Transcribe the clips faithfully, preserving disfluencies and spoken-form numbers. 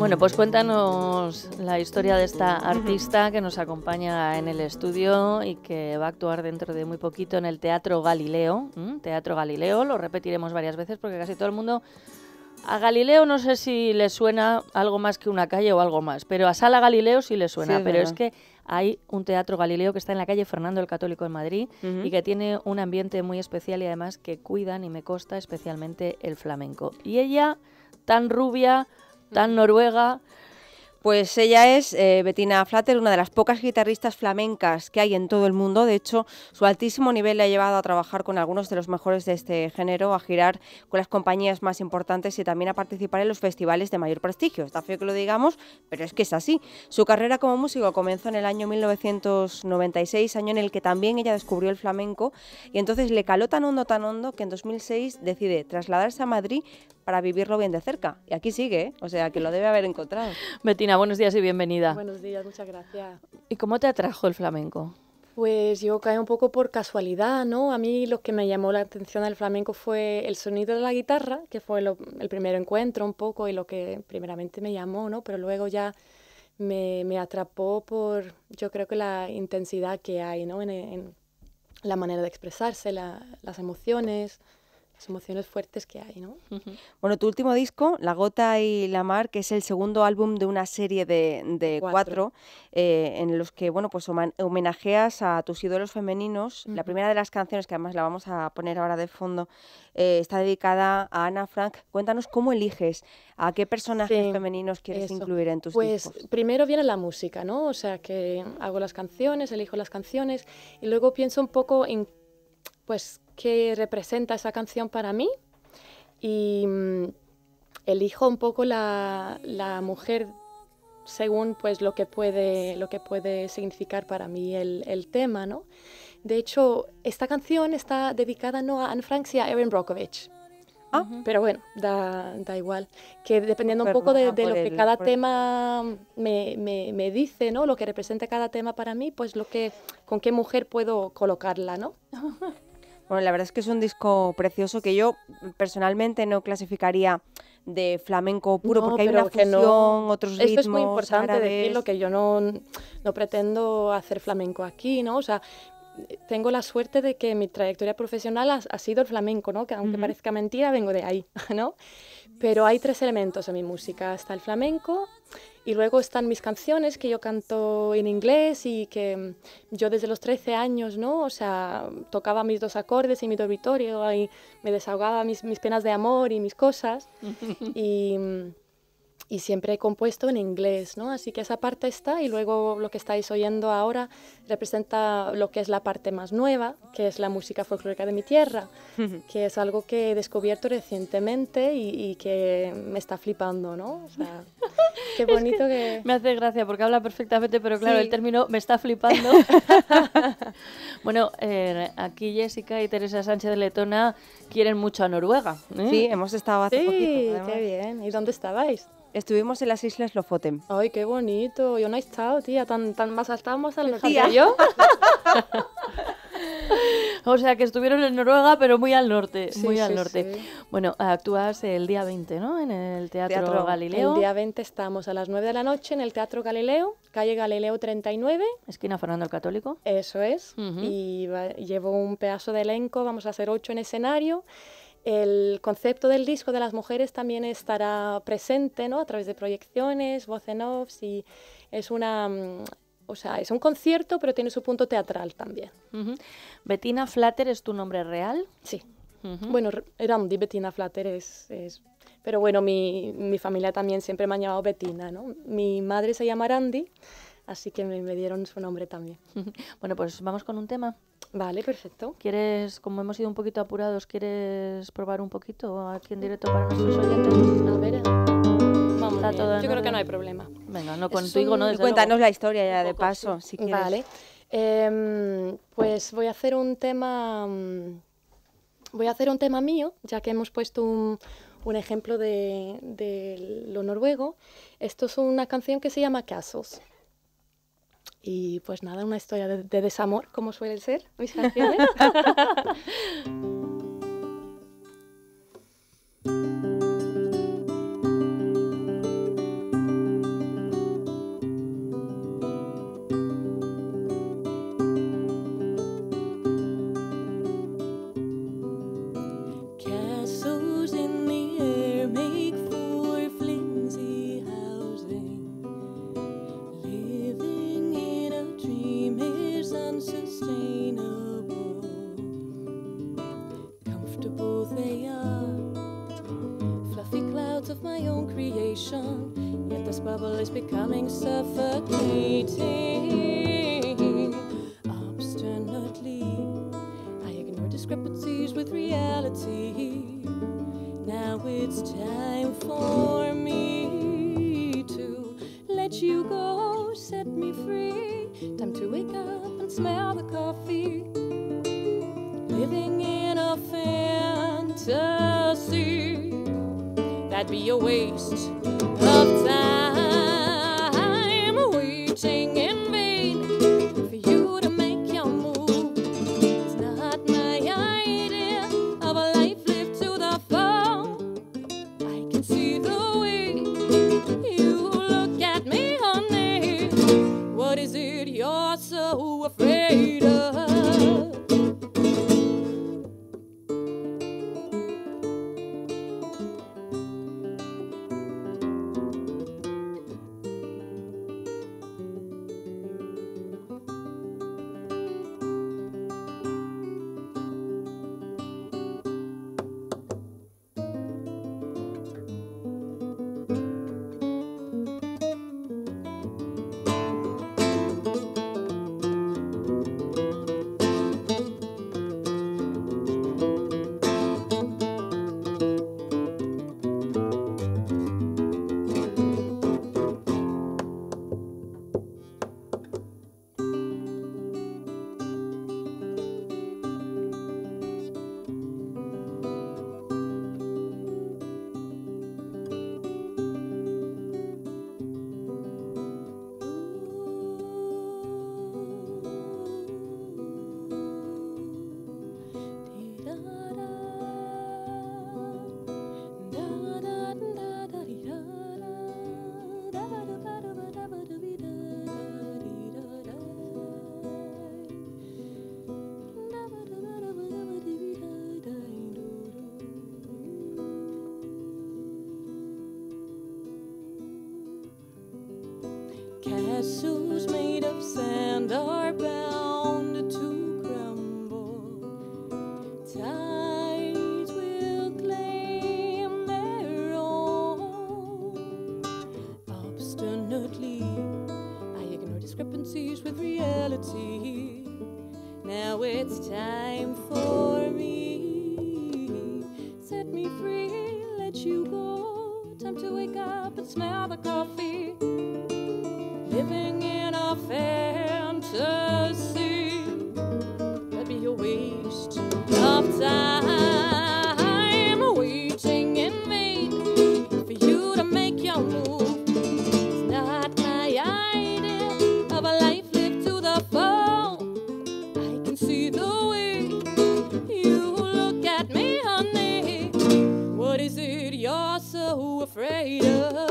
Bueno, pues cuéntanos la historia de esta artista que nos acompaña en el estudio y que va a actuar dentro de muy poquito en el Teatro Galileo. ¿Mm? Teatro Galileo, lo repetiremos varias veces porque casi todo el mundo... A Galileo no sé si le suena algo más que una calle o algo más, pero a Sala Galileo sí le suena, Sí, es pero verdad. es que hay un Teatro Galileo que está en la calle Fernando el Católico en Madrid Uh-huh. y que tiene un ambiente muy especial y además que cuidan, y me consta, especialmente el flamenco. Y ella, tan rubia, tan noruega... Pues ella es eh, Bettina Flatter, una de las pocas guitarristas flamencas que hay en todo el mundo. De hecho, su altísimo nivel le ha llevado a trabajar con algunos de los mejores de este género, a girar con las compañías más importantes y también a participar en los festivales de mayor prestigio. Está feo que lo digamos, pero es que es así. Su carrera como músico comenzó en el año mil novecientos noventa y seis, año en el que también ella descubrió el flamenco, y entonces le caló tan hondo, tan hondo, que en dos mil seis decide trasladarse a Madrid para vivirlo bien de cerca. Y aquí sigue, ¿eh? O sea, que lo debe haber encontrado. Bettina, buenos días y bienvenida. Buenos días, muchas gracias. ¿Y cómo te atrajo el flamenco? Pues yo caí un poco por casualidad, ¿no? A mí lo que me llamó la atención del flamenco fue el sonido de la guitarra, que fue lo, el primer encuentro un poco y lo que primeramente me llamó, ¿no? Pero luego ya me, me atrapó por, yo creo que la intensidad que hay, ¿no? En, en la manera de expresarse, la, las emociones... las emociones fuertes que hay, ¿no? Bueno, tu último disco, La Gota y la Mar, que es el segundo álbum de una serie de, de cuatro, cuatro eh, en los que, bueno, pues homenajeas a tus ídolos femeninos. Uh-huh. La primera de las canciones, que además la vamos a poner ahora de fondo, eh, está dedicada a Ana Frank. Cuéntanos cómo eliges, a qué personajes sí, femeninos quieres eso. incluir en tus pues, discos. Pues primero viene la música, ¿no? O sea, que hago las canciones, elijo las canciones y luego pienso un poco en, pues, qué representa esa canción para mí y mm, elijo un poco la, la mujer según pues lo que puede lo que puede significar para mí el, el tema, ¿no? De hecho, esta canción está dedicada no a Anne Frank, sino a Erin Brockovich. Ah. Uh-huh. Pero bueno, da, da igual. Que dependiendo un poco de, de lo que cada tema me, me, me dice, ¿no? Lo que representa cada tema para mí, pues lo que con qué mujer puedo colocarla, ¿no? Bueno, la verdad es que es un disco precioso que yo personalmente no clasificaría de flamenco puro, no, porque hay pero una fusión, no. otros ritmos. Esto es muy importante árabes. decirlo, que yo no, no pretendo hacer flamenco aquí, ¿no? O sea, tengo la suerte de que mi trayectoria profesional ha, ha sido el flamenco, ¿no? Que aunque uh-huh. parezca mentira, vengo de ahí, ¿no? Pero hay tres elementos en mi música. Está el flamenco, y luego están mis canciones que yo canto en inglés y que yo desde los trece años, ¿no? O sea, tocaba mis dos acordes y mi dormitorio y me desahogaba mis, mis penas de amor y mis cosas. y, y siempre he compuesto en inglés, ¿no? Así que esa parte está, y luego lo que estáis oyendo ahora representa lo que es la parte más nueva, que es la música folclórica de mi tierra, que es algo que he descubierto recientemente y, y que me está flipando, ¿no? O sea, qué bonito es que, que... Me hace gracia porque habla perfectamente, pero claro, sí. el término me está flipando. Bueno, eh, aquí Jessica y Teresa Sánchez de Letona quieren mucho a Noruega, ¿eh? Sí, hemos estado hace sí, poquito. Sí, qué bien. ¿Y dónde estabais? Estuvimos en las Islas Lofoten. Ay, qué bonito. Yo no he estado, tía. Tan, tan más estábamos al norte que yo. O sea, que estuvieron en Noruega, pero muy al norte. Sí, muy sí, al norte. Sí. Bueno, actúas el día veinte, ¿no? En el Teatro, Teatro Galileo. El día veinte estamos a las nueve de la noche en el Teatro Galileo, calle Galileo treinta y nueve. Esquina Fernando el Católico. Eso es. Uh-huh. Y va, llevo un pedazo de elenco. Vamos a hacer ocho en escenario. El concepto del disco de las mujeres también estará presente, ¿no? A través de proyecciones, voz en off, y es una, o sea, es un concierto, pero tiene su punto teatral también. Uh-huh. Bettina Flatter es tu nombre real. Sí. Uh-huh. Bueno, Randi Bettina Flatter es, es, pero bueno, mi, mi familia también siempre me ha llamado Bettina, ¿no? Mi madre se llama Randi, así que me, me dieron su nombre también. Bueno, pues vamos con un tema. Vale, perfecto. ¿Quieres, como hemos ido un poquito apurados, quieres probar un poquito aquí en directo para nuestros oyentes? A ver, vamos Está bien. todo Yo creo que no hay problema. Venga, no contigo, ¿no? Desde Cuéntanos luego. la historia ya de paso, sí. si quieres. Vale. Eh, pues voy a hacer un tema, voy a hacer un tema mío, ya que hemos puesto un, un ejemplo de, de lo noruego. Esto es una canción que se llama Castles. Y pues nada, una historia de, de desamor, como suelen ser mis canciones. bubble is becoming suffocating. Obstinately, I ignore discrepancies with reality. Now it's time for me to let you go, set me free. Time to wake up and smell the coffee. Living in a fantasy, that'd be a waste of time, waiting in vain for you to make your move. It's not my idea of a life lived to the full. I can see the way you look at me, honey. What is it you're so afraid of? Castles made of sand are bound to crumble. Tides will claim their own. Obstinately, I ignore discrepancies with reality. Now it's time for me. Set me free, let you go. Time to wake up and smell the coffee. Living in a fantasy, that'd be a waste of time, waiting in vain for you to make your move. It's not my idea of a life lived to the full. I can see the way you look at me, honey. What is it you're so afraid of?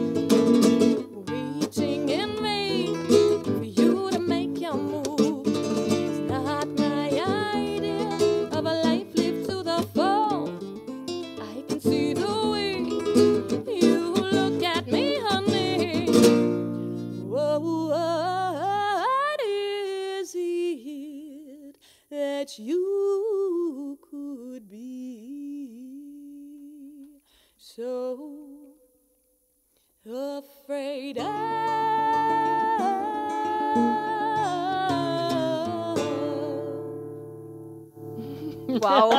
That you could be so afraid of. Wow.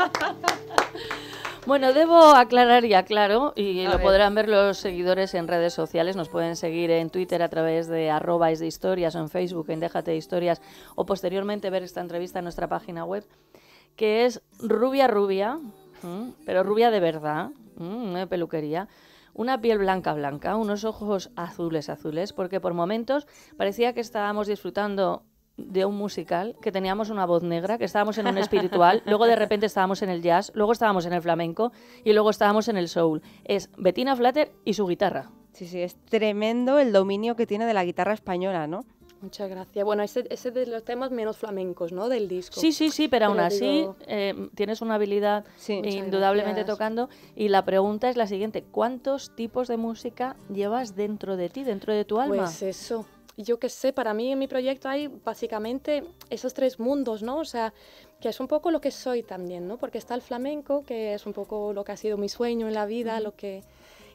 Bueno, debo aclarar y aclaro, y A lo ver. podrán ver los seguidores en redes sociales, nos pueden seguir en Twitter a través de arroba es de historias o en Facebook en Déjate de Historias, o posteriormente ver esta entrevista en nuestra página web, que es rubia rubia, ¿m? Pero rubia de verdad, ¿m? No de peluquería, una piel blanca blanca, unos ojos azules azules, porque por momentos parecía que estábamos disfrutando de un musical, que teníamos una voz negra, que estábamos en un espiritual, luego de repente estábamos en el jazz, luego estábamos en el flamenco y luego estábamos en el soul. Es Bettina Flatter y su guitarra. Sí, sí, es tremendo el dominio que tiene de la guitarra española, ¿no? Muchas gracias. Bueno, ese ese de los temas menos flamencos, ¿no? Del disco. Sí, sí, sí, pero aún Pero así digo- eh, tienes una habilidad Sí. Muchas indudablemente gracias. tocando. Y la pregunta es la siguiente: ¿cuántos tipos de música llevas dentro de ti, dentro de tu alma? Pues eso. Yo qué sé, para mí en mi proyecto hay básicamente esos tres mundos, ¿no? O sea, que es un poco lo que soy también, ¿no? Porque está el flamenco, que es un poco lo que ha sido mi sueño en la vida, lo que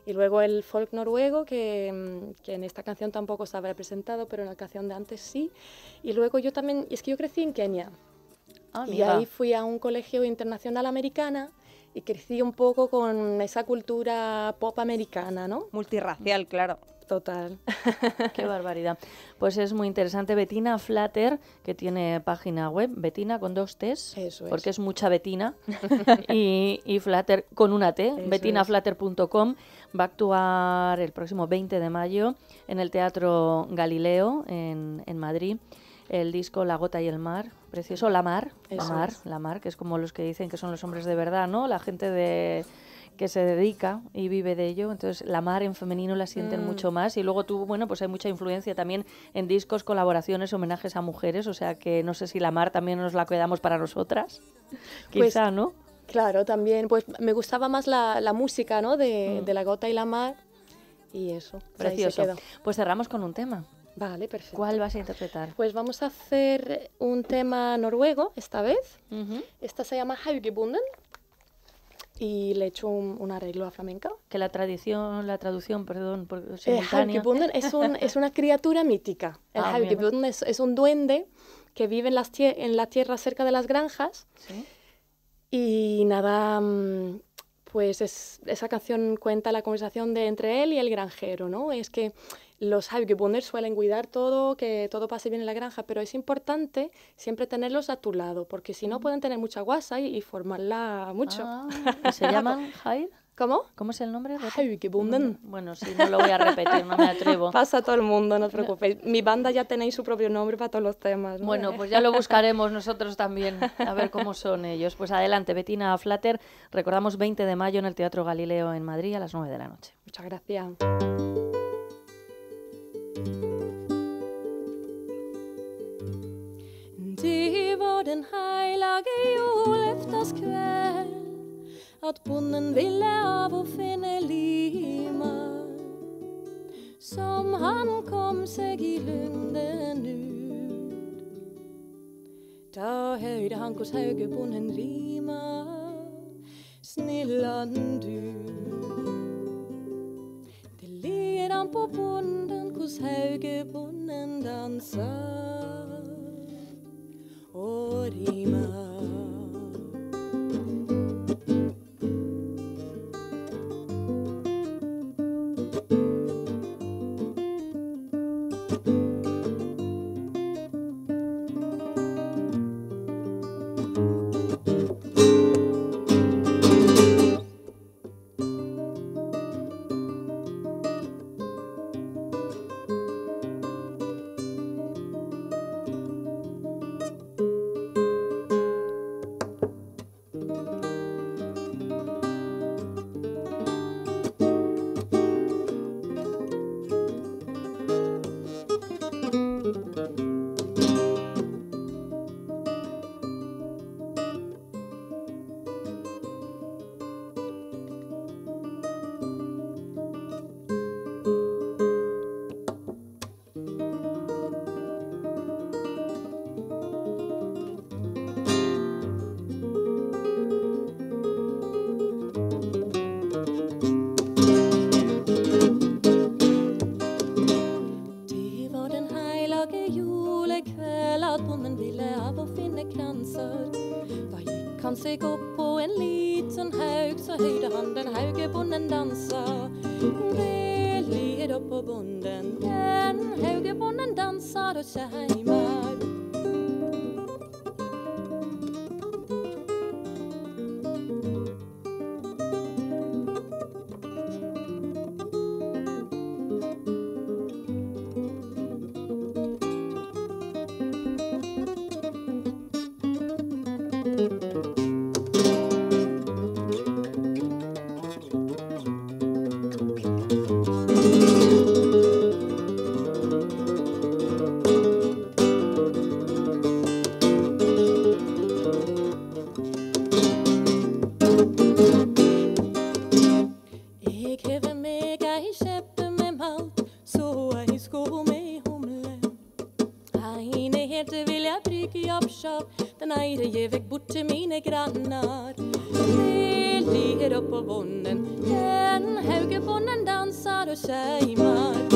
Y luego el folk noruego, que, que en esta canción tampoco estaba representado, pero en la canción de antes sí. Y luego yo también, es que yo crecí en Kenia. Ah, y mira. ahí fui a un colegio internacional americana y crecí un poco con esa cultura pop americana, ¿no? Multirracial, claro. Total. Qué barbaridad. Pues es muy interesante. Bettina Flatter, que tiene página web, Bettina con dos T's, Eso es. porque es mucha Bettina, y, y Flatter con una T, bettina flatter punto com, va a actuar el próximo veinte de mayo en el Teatro Galileo en, en Madrid. El disco La Gota y el Mar, precioso. La Mar, la Eso Mar, es. la Mar, que es como los que dicen que son los hombres de verdad, ¿no? La gente de... que se dedica y vive de ello, entonces la mar en femenino la sienten Mm. mucho más, y luego tú, bueno, pues hay mucha influencia también en discos, colaboraciones, homenajes a mujeres, o sea que no sé si la mar también nos la quedamos para nosotras, Pues, quizá, ¿no? Claro, también, pues me gustaba más la, la música, ¿no? De, Mm. de La Gota y la Mar, y eso. Pues ahí se Precioso. quedó. Pues cerramos con un tema. Vale, perfecto. ¿Cuál vas a interpretar? Pues vamos a hacer un tema noruego esta vez. Ujú. Esta se llama Haugebunden y le he hecho un, un arreglo a flamenca. Que la tradición, la traducción, perdón, por Eh, simultánea. Haugebunden es, un, es una criatura mítica. El Ah, bien. Haugebunden es, es un duende que vive en, las tie- en la tierra cerca de las granjas. ¿Sí? Y nada, mm, pues es- esa canción cuenta la conversación de entre él y el granjero, ¿no? Es que los Haugebunders suelen cuidar todo, que todo pase bien en la granja, pero es importante siempre tenerlos a tu lado, porque si no pueden tener mucha guasa y, y formarla mucho. Ah, ¿y se llaman Jair? ¿Cómo? ¿Cómo es el nombre? Haugebunden. Bueno, sí, no lo voy a repetir, no me atrevo. Pasa a todo el mundo, no os preocupéis. Mi banda ya tenéis su propio nombre para todos los temas, ¿no? Bueno, pues ya lo buscaremos nosotros también, a ver cómo son ellos. Pues adelante, Bettina Flatter, recordamos veinte de mayo en el Teatro Galileo en Madrid a las nueve de la noche. Muchas gracias. Det var den heilage julefterskveld at bonden ville av å finne lima, som han kom seg i lunden ut. Da høyde han kos Haugebunden rima, snillan du. Det led han på bonden kos Haugebunden dansa og rima. Han seg opp på en liten haug, så høyde han den Haugebunden dansa. Det led opp på bonden, den Haugebunden dansa og kjeimar. Vilja brygga tjopp, tjopp. Den ene ger väck bort till mina grannar. Det ligger upp på bonden. Den haugabonden dansar och tjejmar.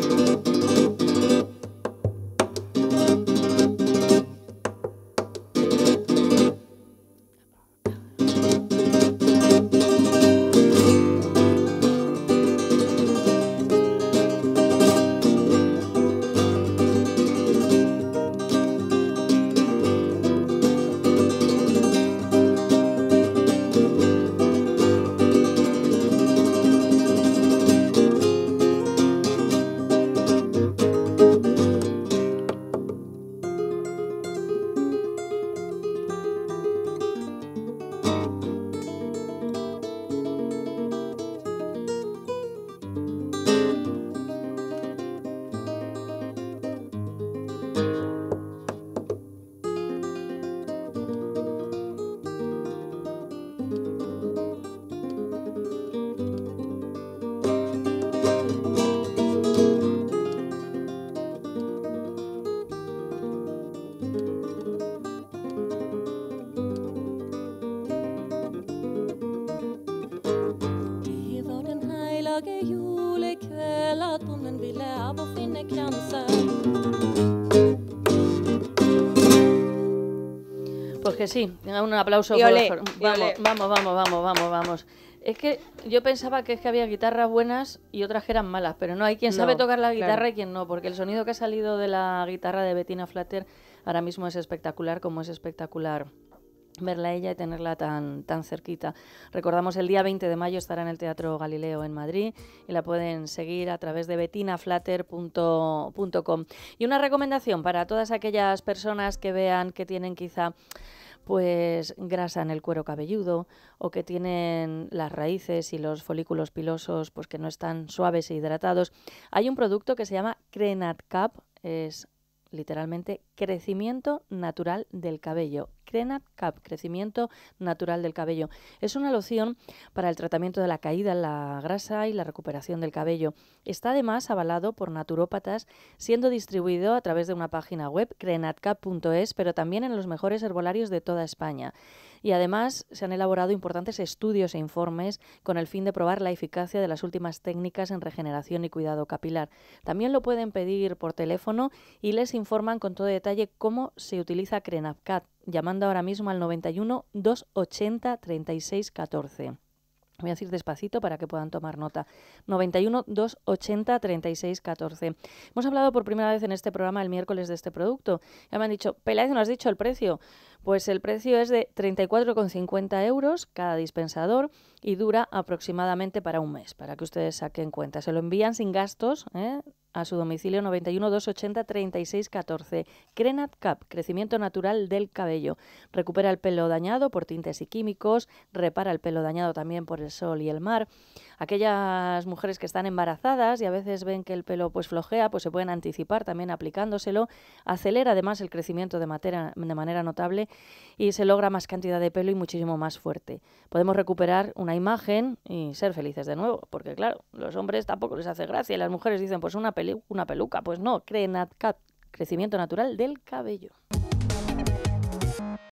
Pues que sí, un aplauso. Y olé, por, y vamos, olé. vamos, vamos, vamos, vamos, vamos. Es que yo pensaba que es que había guitarras buenas y otras que eran malas, pero no, hay quien sabe No, tocar la guitarra claro. y quien no, porque el sonido que ha salido de la guitarra de Bettina Flatter ahora mismo es espectacular, como es espectacular verla a ella y tenerla tan, tan cerquita. Recordamos, el día veinte de mayo estará en el Teatro Galileo en Madrid y la pueden seguir a través de bettina flatter punto com. Y una recomendación para todas aquellas personas que vean que tienen quizá pues grasa en el cuero cabelludo o que tienen las raíces y los folículos pilosos pues que no están suaves e hidratados. Hay un producto que se llama Crenatcap, es literalmente crecimiento natural del cabello. Crenatcap, crecimiento natural del cabello. Es una loción para el tratamiento de la caída en la grasa y la recuperación del cabello. Está además avalado por naturópatas, siendo distribuido a través de una página web, crenatcap punto es, pero también en los mejores herbolarios de toda España. Y además se han elaborado importantes estudios e informes con el fin de probar la eficacia de las últimas técnicas en regeneración y cuidado capilar. También lo pueden pedir por teléfono y les informan con todo detalle cómo se utiliza Crenatcap, llamando ahora mismo al noventa y uno, doscientos ochenta, treinta y seis catorce. Voy a decir despacito para que puedan tomar nota. noventa y uno, doscientos ochenta, treinta y seis catorce. Hemos hablado por primera vez en este programa el miércoles de este producto. Ya me han dicho, Peláez, ¿no has dicho el precio? Pues el precio es de treinta y cuatro con cincuenta euros cada dispensador y dura aproximadamente para un mes, para que ustedes saquen cuenta. Se lo envían sin gastos, ¿eh?, a su domicilio. Noventa y uno, doscientos ochenta, treinta y seis catorce. Crenatcap, crecimiento natural del cabello. Recupera el pelo dañado por tintes y químicos, repara el pelo dañado también por el sol y el mar. Aquellas mujeres que están embarazadas y a veces ven que el pelo pues flojea, pues se pueden anticipar también aplicándoselo. Acelera además el crecimiento de, matera, de manera notable y se logra más cantidad de pelo y muchísimo más fuerte. Podemos recuperar una imagen y ser felices de nuevo, porque claro, los hombres tampoco les hace gracia y las mujeres dicen pues una, peli, una peluca, pues no, Crenatcap, crecimiento natural del cabello.